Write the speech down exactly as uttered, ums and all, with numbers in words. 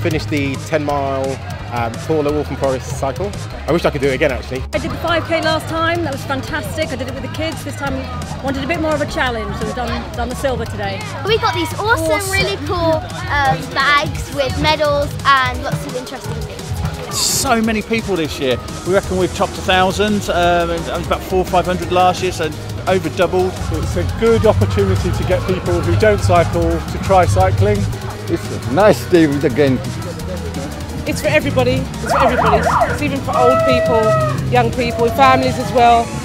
finished the ten mile um, Tour Waltham Forest cycle. I wish I could do it again actually. I did the five K last time, that was fantastic. I did it with the kids. This time I wanted a bit more of a challenge, so we've done, done the silver today. We got these awesome, awesome. really cool um, bags with medals and lots of interesting things. So many people this year. We reckon we've topped a thousand. Um, it was about four or five hundred last year, so over doubled. It's a good opportunity to get people who don't cycle to try cycling. It's a nice day with the game. It's for everybody. It's for everybody. It's even for old people, young people, families as well.